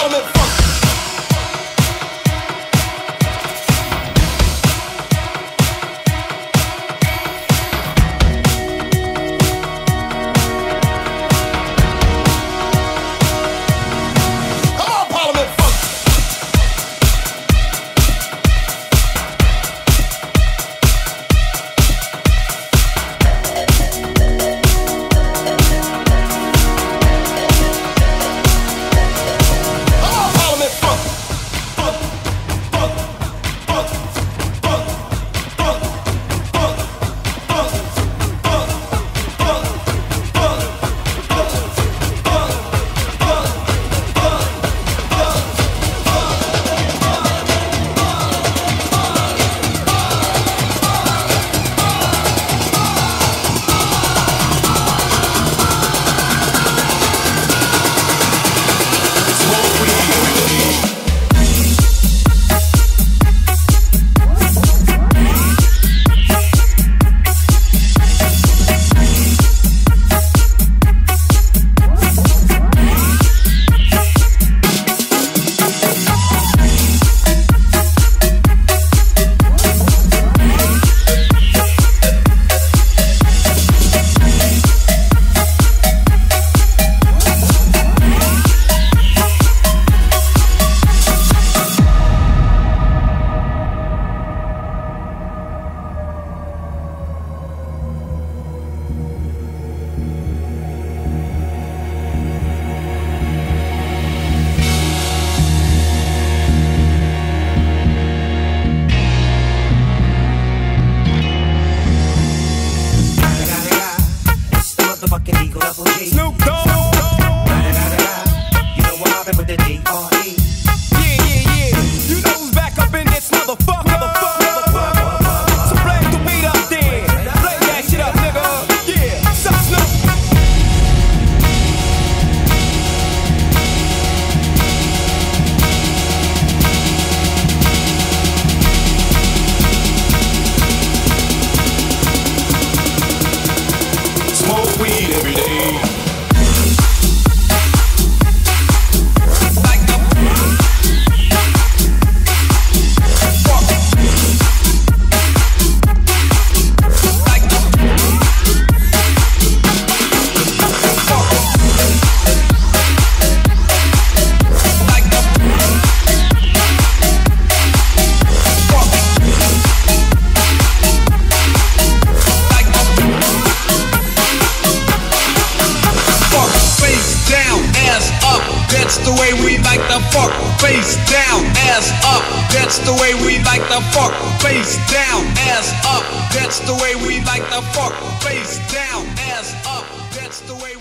Parliament funk. Snoop Dogg. You know what happened with the D.R.E. Yeah. You know who's back up in this motherfucker. So play the beat up then. Play that shit up, nigga. Yeah. Sup, Snoop. Smoke weed every day. That's the way we like the fuck. Face down, ass up. That's the way we like the fuck. Face down, ass up. That's the way we like the fuck. Face down, ass up. That's the way.